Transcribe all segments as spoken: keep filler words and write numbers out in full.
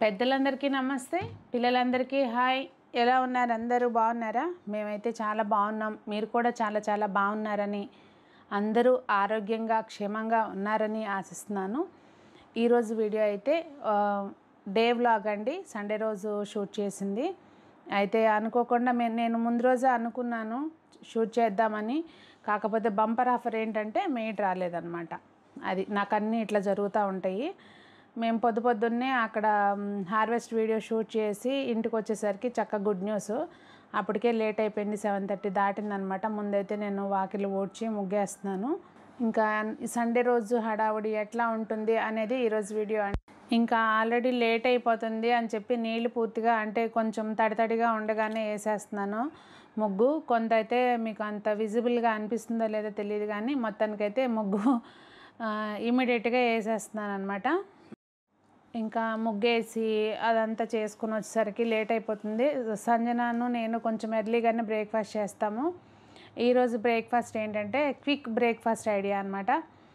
పెద్దలందరికీ నమస్తే, పిల్లలందరికీ హాయ్. ఎలా ఉన్నారు? అందరూ బాగున్నారా? మేమైతే చాలా బాగున్నాం. మీరు కూడా చాలా చాలా బాగున్నారని, అందరూ ఆరోగ్యంగా క్షేమంగా ఉన్నారని ఆశిస్తున్నాను. ఈరోజు వీడియో అయితే డే వ్లాగ్ అండి. సండే రోజు షూట్ చేసింది. అయితే అనుకోకుండా నేను ముందు రోజే అనుకున్నాను షూట్ చేద్దామని. కాకపోతే బంపర్ ఆఫర్ ఏంటంటే మెయిడ్ రాలేదన్నమాట. అది నాకు అన్నీ ఇట్లా జరుగుతూ ఉంటాయి. మేము పొద్దు పొద్దున్నే అక్కడ హార్వెస్ట్ వీడియో షూట్ చేసి ఇంటికి వచ్చేసరికి చక్క గుడ్ న్యూస్. అప్పటికే లేట్ అయిపోయింది, సెవెన్ థర్టీ దాటిందనమాట. ముందైతే నేను వాకిలి ఊడ్చి ముగ్గేస్తున్నాను. ఇంకా సండే రోజు హడావుడి ఎట్లా ఉంటుంది అనేది ఈరోజు వీడియో అండి. ఇంకా ఆల్రెడీ లేట్ అయిపోతుంది అని చెప్పి నీళ్ళు పూర్తిగా అంటే కొంచెం తడి తడిగా ఉండగానే వేసేస్తున్నాను ముగ్గు. కొంత అయితే మీకు అంత విజిబుల్గా అనిపిస్తుందో లేదో తెలియదు, కానీ మొత్తానికైతే ముగ్గు ఇమీడియట్గా వేసేస్తున్నాను అనమాట. ఇంకా ముగ్గేసి అదంతా చేసుకుని వచ్చేసరికి లేట్ అయిపోతుంది. సంజనాను నేను కొంచెం ఎర్లీగానే బ్రేక్ఫాస్ట్ చేస్తాము. ఈరోజు బ్రేక్ఫాస్ట్ ఏంటంటే క్విక్ బ్రేక్ఫాస్ట్ ఐడియా అనమాట.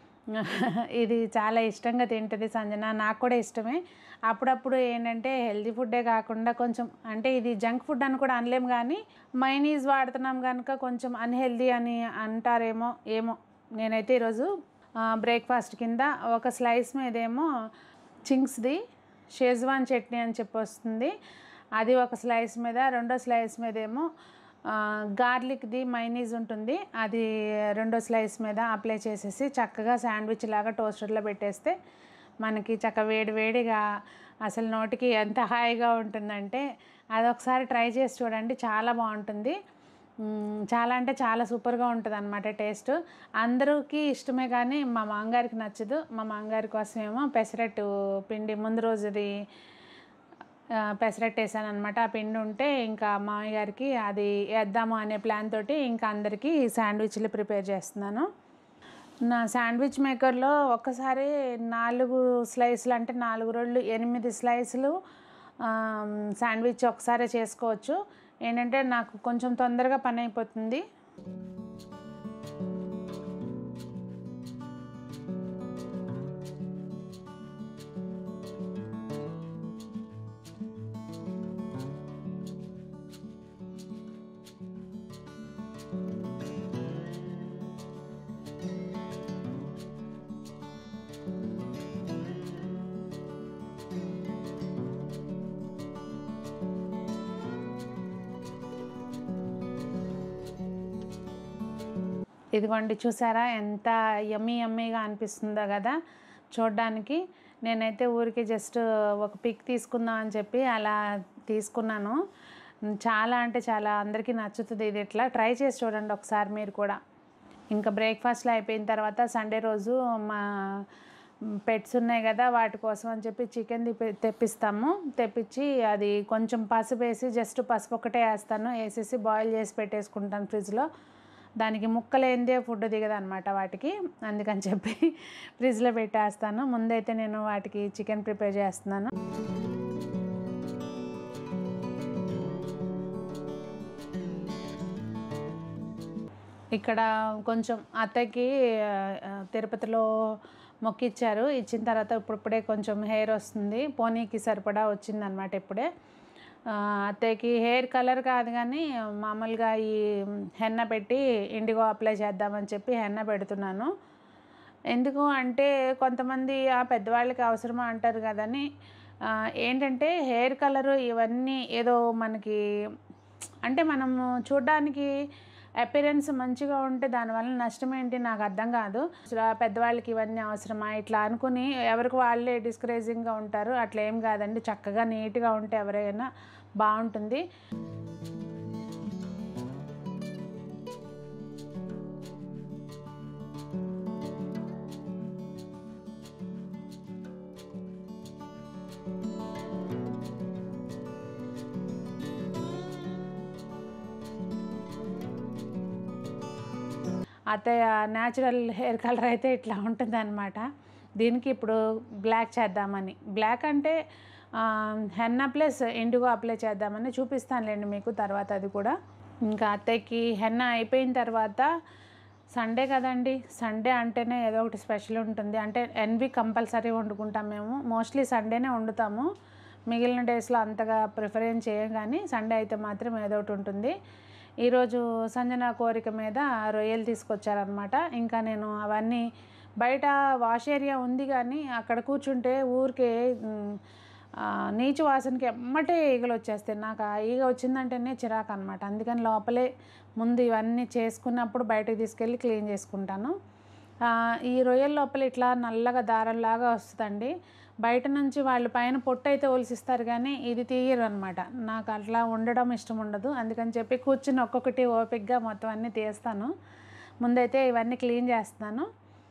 ఇది చాలా ఇష్టంగా తింటుంది సంజన, నాకు కూడా ఇష్టమే. అప్పుడప్పుడు ఏంటంటే హెల్తీ ఫుడ్డే కాకుండా కొంచెం అంటే ఇది జంక్ ఫుడ్ అని కూడా అనలేము, కానీ మైనీస్ వాడుతున్నాం కనుక కొంచెం అన్హెల్దీ అని అంటారేమో ఏమో. నేనైతే ఈరోజు బ్రేక్ఫాస్ట్ కింద ఒక స్లైస్ మీదేమో చింగ్స్ది షేజ్వాన్ చట్నీ అని చెప్పి వస్తుంది, అది ఒక స్లైస్ మీద, రెండో స్లైస్ మీద ఏమో గార్లిక్ది మైనీస్ ఉంటుంది, అది రెండో స్లైస్ మీద అప్లై చేసేసి చక్కగా శాండ్విచ్ లాగా టోస్టర్లో పెట్టేస్తే మనకి చక్క వేడి వేడిగా అసలు నోటికి ఎంత హాయిగా ఉంటుందంటే అదొకసారి ట్రై చేసి చూడండి, చాలా బాగుంటుంది. చాలా అంటే చాలా సూపర్గా ఉంటుంది అనమాట టేస్ట్. అందరికీ ఇష్టమే కానీ మా మామగారికి నచ్చదు. మా మామగారి కోసం ఏమో పెసరట్టు పిండి ముందు రోజుది పెసరట్టు వేసాను అనమాట. ఆ పిండి ఉంటే ఇంకా మామయ్య గారికి అది వేద్దాము అనే ప్లాన్ తోటి ఇంకా అందరికీ శాండ్విచ్లు ప్రిపేర్ చేస్తున్నాను. నా శాండ్విచ్ మేకర్లో ఒక్కసారి నాలుగు స్లైసులు అంటే నాలుగు రోళ్ళు ఎనిమిది స్లైసులు శాండ్విచ్ ఒకసారి చేసుకోవచ్చు. ఏంటంటే నాకు కొంచెం తొందరగా పని అయిపోతుంది. ఇదిగోండి, చూసారా ఎంత యమ్మీ యమ్మీగా అనిపిస్తుందో కదా చూడడానికి. నేనైతే ఊరికి జస్ట్ ఒక పిక్ తీసుకుందాం అని చెప్పి అలా తీసుకున్నాను. చాలా అంటే చాలా అందరికీ నచ్చుతుంది. ఇది ఇట్లా ట్రై చేసి చూడండి ఒకసారి మీరు కూడా. ఇంకా బ్రేక్ఫాస్ట్లో అయిపోయిన తర్వాత సండే రోజు మా పెట్స్ ఉన్నాయి కదా వాటి కోసం అని చెప్పి చికెన్ తెప్పిస్తాము. తెప్పించి అది కొంచెం పసుపు వేసి జస్ట్ పసుపు ఒకటే వేస్తాను, వేసేసి బాయిల్ చేసి పెట్టేసుకుంటాను ఫ్రిడ్జ్లో. దానికి ముక్కలేందే ఫుడ్ దిగదు అనమాట వాటికి, అందుకని చెప్పి ఫ్రిడ్జ్లో పెట్టేస్తాను. ముందైతే నేను వాటికి చికెన్ ప్రిపేర్ చేస్తున్నాను. ఇక్కడ కొంచెం అత్తకి తిరుపతిలో మొక్కిచ్చారు, ఇచ్చిన తర్వాత ఇప్పుడిప్పుడే కొంచెం హెయిర్ వస్తుంది, పోనీకి సరిపడా వచ్చిందనమాట ఇప్పుడే. అత్తయ్యకి హెయిర్ కలర్ కాదు కానీ మామూలుగా ఈ హెన్న పెట్టి ఇండిగో అప్లై చేద్దామని చెప్పి హెన్న పెడుతున్నాను. ఎందుకు అంటే కొంతమంది ఆ పెద్దవాళ్ళకి అవసరమా అంటారు కదని. ఏంటంటే హెయిర్ కలరు ఇవన్నీ ఏదో మనకి అంటే మనము చూడ్డానికి అపిరెన్స్ మంచిగా ఉంటే దానివల్ల నష్టం ఏంటి నాకు అర్థం కాదు. పెద్దవాళ్ళకి ఇవన్నీ అవసరమా ఇట్లా అనుకుని ఎవరికి వాళ్ళే డిస్కరేజింగ్గా ఉంటారు. అట్లా ఏం కాదండి, చక్కగా నీట్గా ఉంటే ఎవరైనా బాగుంటుంది. అత్తయ్య న్యాచురల్ హెయిర్ కలర్ అయితే ఇట్లా ఉంటుంది అనమాట. దీనికి ఇప్పుడు బ్లాక్ చేద్దామని, బ్లాక్ అంటే హెన్నా ప్లస్ ఇండిగో అప్లై చేద్దామని చూపిస్తానులేండి మీకు తర్వాత అది కూడా. ఇంకా అత్తయ్యకి హెన్నా అయిపోయిన తర్వాత సండే కదండి, సండే అంటేనే ఏదో ఒకటి స్పెషల్ ఉంటుంది. అంటే ఎన్వి కంపల్సరీ వండుకుంటాం మేము, మోస్ట్లీ సండేనే వండుతాము. మిగిలిన డేస్లో అంతగా ప్రిఫరెన్స్ చేయం, కానీ సండే అయితే మాత్రం ఏదో ఒకటి ఉంటుంది. ఈరోజు సంజన కోరిక మీద రొయ్యలు తీసుకొచ్చారనమాట. ఇంకా నేను అవన్నీ బయట వాష్ ఏరియా ఉంది, కానీ అక్కడ కూర్చుంటే ఊరికే నీచు వాసనకి ఎమ్మటే ఈగలు వచ్చేస్తాయి. నాకు ఆ ఈగ వచ్చిందంటేనే చిరాకు అనమాట. అందుకని లోపలే ముందు ఇవన్నీ చేసుకున్నప్పుడు బయటకు తీసుకెళ్ళి క్లీన్ చేసుకుంటాను. ఈ రొయ్యల లోపల ఇట్లా నల్లగా దారంలాగా వస్తుందండి. బయట నుంచి వాళ్ళు పైన పొట్టు అయితే ఒలిసిస్తారు, కానీ ఇది తీయరు అనమాట. నాకు అట్లా ఉండడం ఇష్టం ఉండదు. అందుకని చెప్పి కూర్చుని ఒక్కొక్కటి ఓపికగా మొత్తం అన్నీ తీస్తాను. ముందైతే ఇవన్నీ క్లీన్ చేస్తున్నాను.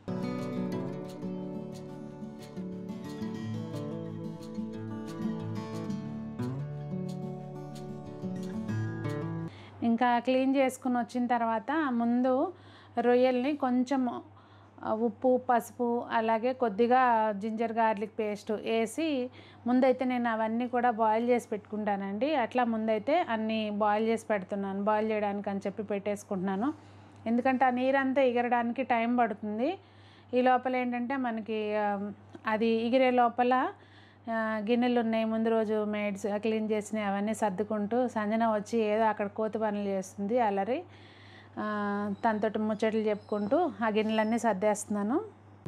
ఇంకా క్లీన్ చేసుకుని వచ్చిన తర్వాత ముందు రొయ్యల్ని కొంచెం ఉప్పు, పసుపు, అలాగే కొద్దిగా జింజర్ గార్లిక్ పేస్ట్ వేసి ముందైతే నేను అవన్నీ కూడా బాయిల్ చేసి పెట్టుకుంటానండి. అట్లా ముందైతే అన్నీ బాయిల్ చేసి పెడుతున్నాను. బాయిల్ చేయడానికి అని చెప్పి పెట్టేసుకుంటున్నాను. ఎందుకంటే ఆ నీరంతా ఎగరడానికి టైం పడుతుంది. ఈ లోపల ఏంటంటే మనకి అది ఎగిరే లోపల గిన్నెలు ఉన్నాయి, ముందు రోజు మేడ్స్ క్లీన్ చేసినవి అవన్నీ సర్దుకుంటూ సంజన వచ్చి ఏదో అక్కడ కోతి పనులు చేస్తుంది అల్లరి. తనతోటి ముచ్చట్లు చెప్పుకుంటూ ఆ గిన్నెలన్నీ సర్దేస్తున్నాను.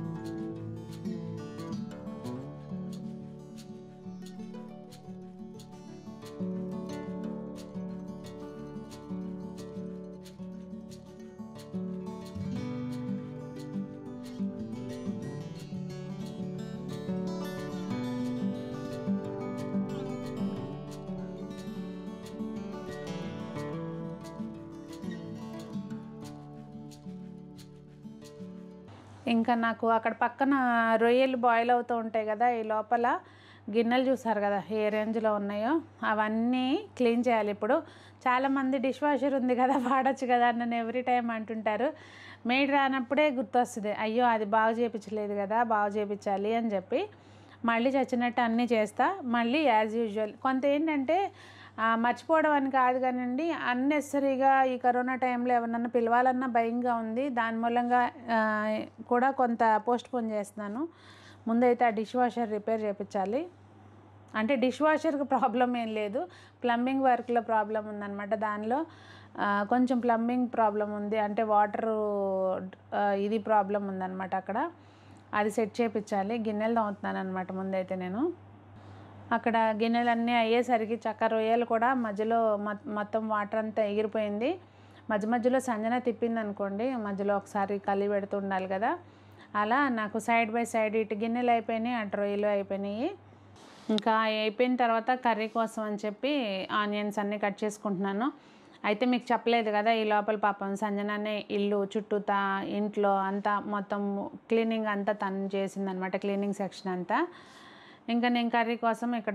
ఇంకా నాకు అక్కడ పక్కన రొయ్యలు బాయిల్ అవుతూ ఉంటాయి కదా, ఈ లోపల గిన్నెలు చూసారు కదా ఏ రేంజ్లో ఉన్నాయో అవన్నీ క్లీన్ చేయాలి. ఇప్పుడు చాలామంది డిష్ వాషర్ ఉంది కదా వాడచ్చు కదా నన్ను ఎవ్రీ టైం అంటుంటారు. మేడ్ రానప్పుడే గుర్తొస్తుంది, అయ్యో అది బాగు చేయించలేదు కదా, బాగు చేయించాలి అని చెప్పి మళ్ళీ చచ్చినట్టు అన్నీ చేస్తా. మళ్ళీ యాజ్ యూజువల్ కొంత ఏంటంటే మర్చిపోవడం అని కాదు కానివ్వండి, అన్నెసరీగా ఈ కరోనా టైంలో ఎవరన్నా పిలవాలన్నా భయంగా ఉంది. దాని మూలంగా కూడా కొంత పోస్ట్ పోన్ చేస్తున్నాను. ముందైతే ఆ డిష్ వాషర్ రిపేర్ చేయించాలి. అంటే డిష్ వాషర్కి ప్రాబ్లం ఏం లేదు, ప్లంబింగ్ వర్క్లో ప్రాబ్లం ఉందన్నమాట. దానిలో కొంచెం ప్లంబింగ్ ప్రాబ్లం ఉంది, అంటే వాటరు ఇది ప్రాబ్లం ఉందన్నమాట అక్కడ. అది సెట్ చేయించాలి. గిన్నెలు తోముతున్నాను అనమాట ముందైతే నేను. అక్కడ గిన్నెలన్నీ అయ్యేసరికి చక్క రొయ్యలు కూడా మధ్యలో మొత్తం వాటర్ అంతా ఎగిరిపోయింది. మధ్య మధ్యలో సంజన తిప్పింది అనుకోండి, మధ్యలో ఒకసారి కలిగి పెడుతూ ఉండాలి కదా. అలా నాకు సైడ్ బై సైడ్ ఇటు గిన్నెలు అయిపోయినాయి, అటు రొయ్యలు అయిపోయినాయి. ఇంకా అయిపోయిన తర్వాత కర్రీ కోసం అని చెప్పి ఆనియన్స్ అన్నీ కట్ చేసుకుంటున్నాను. అయితే మీకు చెప్పలేదు కదా, ఈ లోపల పాపం సంజననే ఇల్లు చుట్టూతా ఇంట్లో అంతా మొత్తం క్లీనింగ్ అంతా తను చేసిందనమాట, క్లీనింగ్ సెక్షన్ అంతా. ఇంకా నేను కర్రీ కోసం ఇక్కడ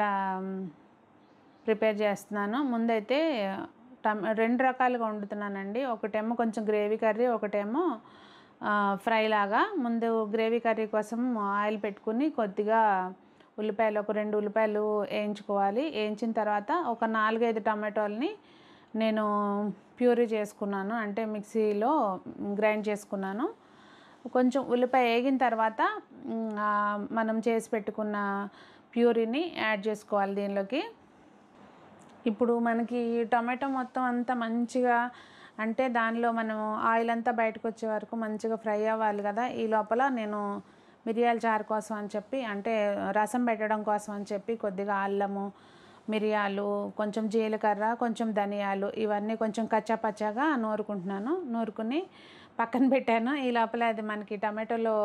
ప్రిపేర్ చేస్తున్నాను. ముందైతే టమ రెండు రకాలుగా వండుతున్నానండి. ఒకటేమో కొంచెం గ్రేవీ కర్రీ, ఒకటేమో ఫ్రై లాగా. ముందు గ్రేవీ కర్రీ కోసం ఆయిల్ పెట్టుకుని కొద్దిగా ఉల్లిపాయలు ఒక రెండు ఉల్లిపాయలు వేయించుకోవాలి. వేయించిన తర్వాత ఒక నాలుగైదు టమాటోల్ని నేను ప్యూరీ చేసుకున్నాను, అంటే మిక్సీలో గ్రైండ్ చేసుకున్నాను. కొంచెం ఉల్లిపాయ వేగిన తర్వాత మనం చేసి పెట్టుకున్న ప్యూరీని యాడ్ చేసుకోవాలి దీనిలోకి. ఇప్పుడు మనకి టమాటో మొత్తం అంతా మంచిగా, అంటే దానిలో మనం ఆయిల్ అంతా బయటకు వచ్చే వరకు మంచిగా ఫ్రై అవ్వాలి కదా. ఈ లోపల నేను మిరియాల చారు కోసం అని చెప్పి, అంటే రసం పెట్టడం కోసం అని చెప్పి కొద్దిగా అల్లము, మిరియాలు, కొంచెం జీలకర్ర, కొంచెం ధనియాలు ఇవన్నీ కొంచెం కచ్చా పచ్చాగా నూరుకుంటున్నాను. నూరుకుని పక్కన పెట్టాను. ఈ లోపల అది మనకి టమాటోలో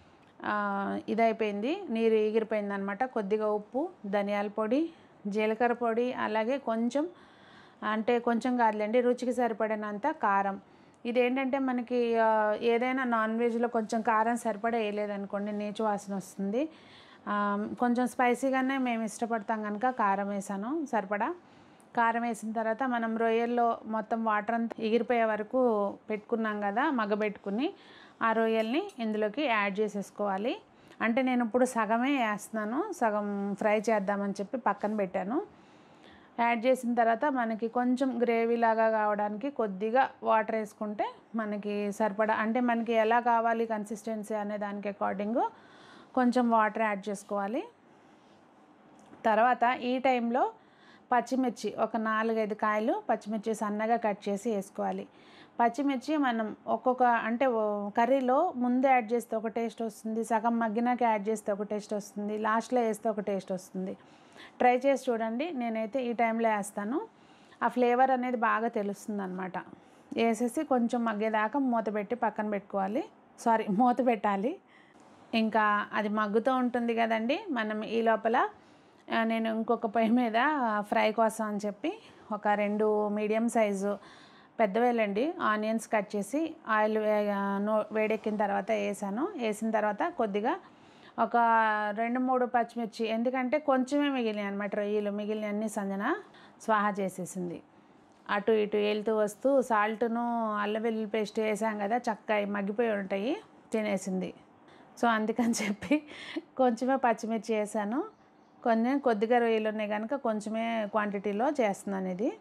ఇదైపోయింది, నీరు ఎగిరిపోయింది అనమాట. కొద్దిగా ఉప్పు, ధనియాల పొడి, జీలకర్ర పొడి, అలాగే కొంచెం, అంటే కొంచెం కాదులేండి రుచికి సరిపడినంత కారం. ఇదేంటంటే మనకి ఏదైనా నాన్ వెజ్లో కొంచెం కారం సరిపడా వేయలేదనుకోండి నీచు వాసన వస్తుంది. కొంచెం స్పైసీగానే మేము ఇష్టపడతాం కనుక కారం వేసాను సరిపడా. కారం వేసిన తర్వాత మనం రొయ్యల్లో మొత్తం వాటర్ అంతా ఎగిరిపోయే వరకు పెట్టుకున్నాం కదా, మగ్గబెట్టుకుని ఆ రొయ్యల్ని ఇందులోకి యాడ్ చేసేసుకోవాలి. అంటే నేను ఇప్పుడు సగమే వేస్తున్నాను, సగం ఫ్రై చేద్దామని చెప్పి పక్కన పెట్టాను. యాడ్ చేసిన తర్వాత మనకి కొంచెం గ్రేవీ లాగా కావడానికి కొద్దిగా వాటర్ వేసుకుంటే మనకి సరిపడా, అంటే మనకి ఎలా కావాలి కన్సిస్టెన్సీ అనే దానికి అకార్డింగ్ కొంచెం వాటర్ యాడ్ చేసుకోవాలి. తర్వాత ఈ టైంలో పచ్చిమిర్చి ఒక నాలుగైదు కాయలు పచ్చిమిర్చి సన్నగా కట్ చేసి వేసుకోవాలి. పచ్చిమిర్చి మనం ఒక్కొక్క అంటే కర్రీలో ముందే యాడ్ చేస్తే ఒక టేస్ట్ వస్తుంది, సగం మగ్గినాక యాడ్ చేస్తే ఒక టేస్ట్ వస్తుంది, లాస్ట్లో వేస్తే ఒక టేస్ట్ వస్తుంది. ట్రై చేసి చూడండి. నేనైతే ఈ టైంలో వేస్తాను. ఆ ఫ్లేవర్ అనేది బాగా తెలుస్తుంది అనమాట. వేసేసి కొంచెం మగ్గేదాకా మూత పెట్టి పక్కన పెట్టుకోవాలి. సారీ మూత పెట్టాలి. ఇంకా అది మగ్గుతూ ఉంటుంది కదండి. మనం ఈ లోపల నేను ఇంకొక పొయ్యి మీద ఫ్రై కోసం అని చెప్పి ఒక రెండు మీడియం సైజు పెద్దవేలండి ఆనియన్స్ కట్ చేసి ఆయిల్ నో వేడెక్కిన తర్వాత వేసాను. వేసిన తర్వాత కొద్దిగా ఒక రెండు మూడు పచ్చిమిర్చి, ఎందుకంటే కొంచెమే మిగిలినాయి అనమాట. రొయ్యలు మిగిలిన అన్ని సంజన స్వాహా చేసేసింది. అటు ఇటు వెళ్తూ వస్తూ సాల్ట్ను అల్లం వెల్లుల్లి పేస్ట్ వేసాం కదా, చక్కగా మగ్గిపోయి ఉంటాయి, తినేసింది. సో అందుకని చెప్పి కొంచెమే పచ్చిమిర్చి వేసాను. కొంచెం కొద్దిగా రొయ్యలు ఉన్నాయి కనుక కొంచెమే క్వాంటిటీలో చేస్తున్నాను. ఇది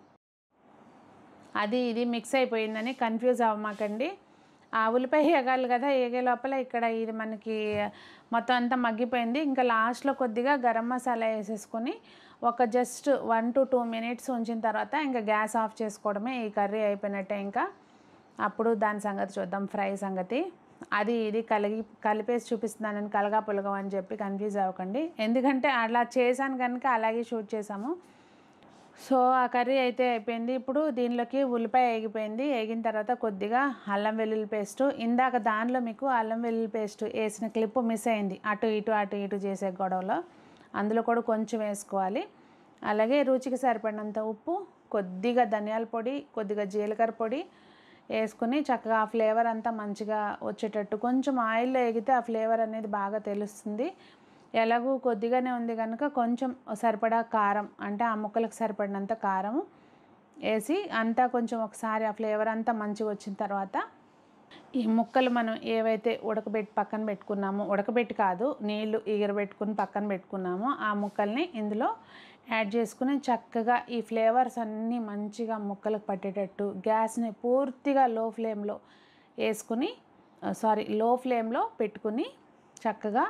అది ఇది మిక్స్ అయిపోయిందని కన్ఫ్యూజ్ అవ్వమాకండి. ఆ ఉల్లిపాయ వేగాలి కదా, వేగే లోపల ఇక్కడ ఇది మనకి మొత్తం అంతా మగ్గిపోయింది. ఇంకా లాస్ట్లో కొద్దిగా గరం మసాలా వేసేసుకొని ఒక just one to two minutes ఉంచిన తర్వాత ఇంకా గ్యాస్ ఆఫ్ చేసుకోవడమే. ఈ కర్రీ అయిపోయినట్టే. ఇంకా అప్పుడు దాని సంగతి చూద్దాం, ఫ్రై సంగతి. అది ఇది కలిగి కలిపేసి చూపిస్తున్నానని కలగా పులగం అని చెప్పి కన్ఫ్యూజ్ అవ్వకండి. ఎందుకంటే అలా చేశాను కనుక అలాగే షూట్ చేసాము. సో ఆ కర్రీ అయితే అయిపోయింది. ఇప్పుడు దీనిలోకి ఉల్లిపాయ వేగిపోయింది. వేగిన తర్వాత కొద్దిగా అల్లం వెల్లుల్లి పేస్టు, ఇందాక దానిలో మీకు అల్లం వెల్లుల్లి పేస్ట్ వేసిన క్లిప్ మిస్ అయింది, అటు ఇటు అటు ఇటు చేసే గొడవలో. అందులో కూడా కొంచెం వేసుకోవాలి. అలాగే రుచికి సరిపడినంత ఉప్పు, కొద్దిగా ధనియాల పొడి, కొద్దిగా జీలకర్ర పొడి వేసుకుని చక్కగా ఆ ఫ్లేవర్ అంతా మంచిగా వచ్చేటట్టు కొంచెం ఆయిల్లో వేగితే ఆ ఫ్లేవర్ అనేది బాగా తెలుస్తుంది. ఎలాగూ కొద్దిగానే ఉంది కనుక కొంచెం సరిపడా కారం, అంటే ఆ ముక్కలకు సరిపడినంత కారం వేసి అంతా కొంచెం ఒకసారి ఆ ఫ్లేవర్ అంతా మంచిగా వచ్చిన తర్వాత ఈ ముక్కలు మనం ఏవైతే ఉడకబెట్టి పక్కన పెట్టుకున్నామో, ఉడకబెట్టి కాదు నీళ్లు ఎగరబెట్టుకుని పక్కన పెట్టుకున్నామో ఆ ముక్కల్ని ఇందులో యాడ్ చేసుకుని చక్కగా ఈ ఫ్లేవర్స్ అన్నీ మంచిగా ముక్కలకు పట్టేటట్టు గ్యాస్ని పూర్తిగా లో ఫ్లేమ్లో వేసుకుని సారీ లో ఫ్లేమ్లో పెట్టుకుని చక్కగా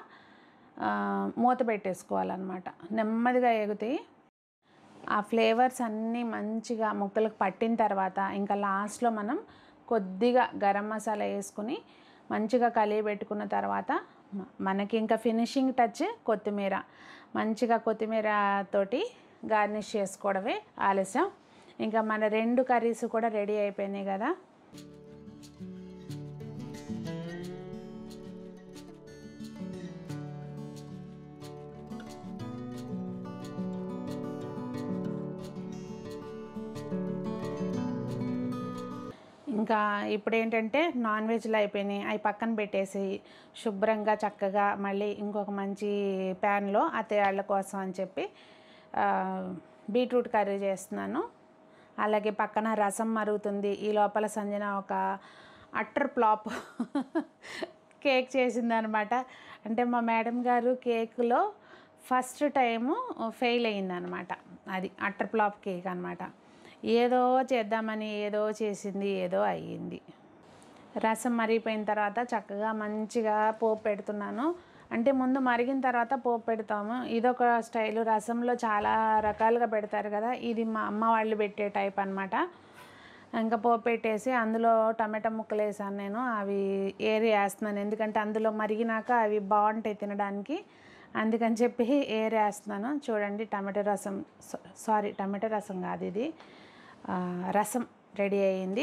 మూత పెట్టేసుకోవాలన్నమాట. నెమ్మదిగా ఎగుతాయి. ఆ ఫ్లేవర్స్ అన్నీ మంచిగా ముక్కలకు పట్టిన తర్వాత ఇంకా లాస్ట్లో మనం కొద్దిగా గరం మసాలా వేసుకుని మంచిగా కలిగి పెట్టుకున్న తర్వాత మనకి ఇంకా ఫినిషింగ్ టచ్ కొత్తిమీర, మంచిగా కొత్తిమీర తోటి గార్నిష్ చేసుకోవడమే ఆలస్యం. ఇంకా మన రెండు కర్రీస్ కూడా రెడీ అయిపోయినాయి కదా. ఇంకా ఇప్పుడు ఏంటంటే నాన్ వెజ్లు అయిపోయినాయి, అవి పక్కన పెట్టేసి శుభ్రంగా చక్కగా మళ్ళీ ఇంకొక మంచి ప్యాన్లో అత్తయ్యాళ్ళ కోసం అని చెప్పి బీట్రూట్ కర్రీ చేస్తున్నాను. అలాగే పక్కన రసం మరుగుతుంది. ఈ లోపల సంజన ఒక అట్టర్ ఫ్లాప్ కేక్ చేసిందనమాట. అంటే మా మేడం గారు కేక్లో ఫస్ట్ టైము ఫెయిల్ అయిందనమాట. అది అట్టర్ ఫ్లాప్ కేక్ అనమాట. ఏదో చేద్దామని ఏదో చేసింది, ఏదో అయ్యింది. రసం మరిగిపోయిన తర్వాత చక్కగా మంచిగా పోపు పెడుతున్నాను. అంటే ముందు మరిగిన తర్వాత పోపు పెడతాము. ఇదొక స్టైలు. రసంలో చాలా రకాలుగా పెడతారు కదా, ఇది మా అమ్మ వాళ్ళు పెట్టే టైప్ అనమాట. ఇంకా పోపు పెట్టేసి అందులో టమాటా ముక్కలు వేసాను నేను. అవి ఏరి వేస్తున్నాను, ఎందుకంటే అందులో మరిగినాక అవి బాగుంటాయి తినడానికి. అందుకని చెప్పి ఏరి వేస్తున్నాను. చూడండి టమాటా రసం, సారీ టమాటా రసం కాదు ఇది, రసం రెడీ అయ్యింది.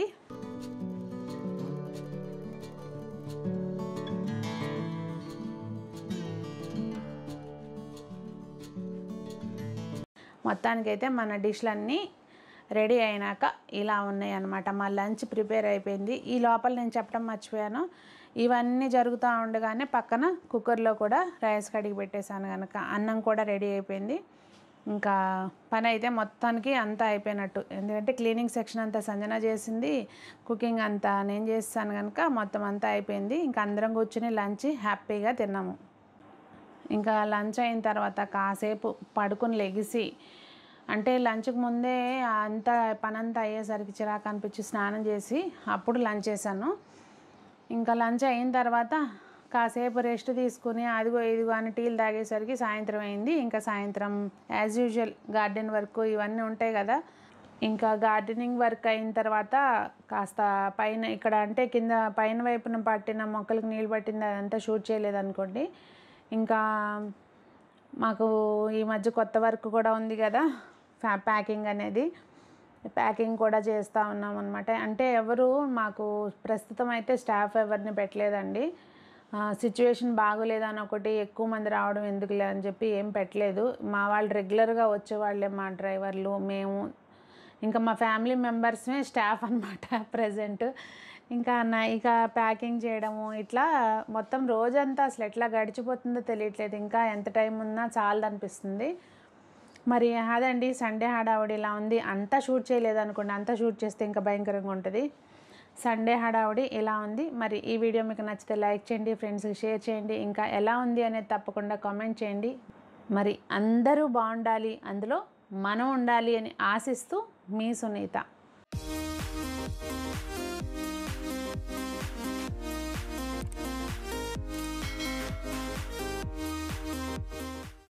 మొత్తానికైతే మన డిష్లన్నీ రెడీ అయినాక ఇలా ఉన్నాయి అన్నమాట. మా లంచ్ ప్రిపేర్ అయిపోయింది. ఈ లోపల నేను చెప్పడం మర్చిపోయాను, ఇవన్నీ జరుగుతూ ఉండగానే పక్కన కుక్కర్లో కూడా రైస్ కడిగి పెట్టేశాను కనుక అన్నం కూడా రెడీ అయిపోయింది. ఇంకా పని అయితే మొత్తానికి అంతా అయిపోయినట్టు, ఎందుకంటే క్లీనింగ్ సెక్షన్ అంతా సంజన చేసింది, కుకింగ్ అంతా నేను చేస్తాను కనుక మొత్తం అంతా అయిపోయింది. ఇంకా అందరం కూర్చుని లంచ్ హ్యాపీగా తిన్నాము. ఇంకా లంచ్ అయిన తర్వాత కాసేపు పడుకుని లెగిసి, అంటే లంచ్కి ముందే అంతా పనంతా అయ్యేసరికి చిరాకు అనిపించి స్నానం చేసి అప్పుడు లంచ్ చేశాను. ఇంకా లంచ్ అయిన తర్వాత కాసేపు రెస్ట్ తీసుకుని అదిగో ఇదిగో అని టీలు తాగేసరికి సాయంత్రం అయింది. ఇంకా సాయంత్రం యాజ్ యూజువల్ గార్డెన్ వర్క్ ఇవన్నీ ఉంటాయి కదా. ఇంకా గార్డెనింగ్ వర్క్ అయిన తర్వాత కాస్త పైన ఇక్కడ అంటే కింద పైన వైపున పట్టిన మొక్కలకు నీళ్ళు పట్టింది అదంతా షూట్ చేయలేదనుకోండి. ఇంకా మాకు ఈ మధ్య కొత్త వర్క్ కూడా ఉంది కదా, ఫ్యా ప్యాకింగ్ అనేది ప్యాకింగ్ కూడా చేస్తూ ఉన్నాం అనమాట. అంటే ఎవరు మాకు ప్రస్తుతం అయితే స్టాఫ్ ఎవరిని పెట్టలేదండి. సిచ్యువేషన్ బాగోలేదని ఒకటి ఎక్కువ మంది రావడం ఎందుకులే అని చెప్పి ఏం పెట్టలేదు. మా వాళ్ళు రెగ్యులర్గా వచ్చేవాళ్ళే, మా డ్రైవర్లు, మేము, ఇంకా మా ఫ్యామిలీ మెంబర్స్మే స్టాఫ్ అనమాట ప్రజెంట్. ఇంకా నా ఇక ప్యాకింగ్ చేయడము ఇట్లా మొత్తం రోజంతా అసలు ఎట్లా గడిచిపోతుందో తెలియట్లేదు. ఇంకా ఎంత టైం ఉన్నా చాలదు అనిపిస్తుంది. మరి అదండి సండే హడావుడి ఇలా ఉంది. అంతా షూట్ చేయలేదు అనుకోండి, అంతా షూట్ చేస్తే ఇంకా భయంకరంగా ఉంటుంది. సండే హడావుడి ఇలా ఉంది. మరి ఈ వీడియో మీకు నచ్చితే లైక్ చేయండి, ఫ్రెండ్స్కి షేర్ చేయండి, ఇంకా ఎలా ఉంది అనేది తప్పకుండా కామెంట్ చేయండి. మరి అందరూ బాగుండాలి, అందులో మనం ఉండాలి అని ఆశిస్తూ మీ సునీత.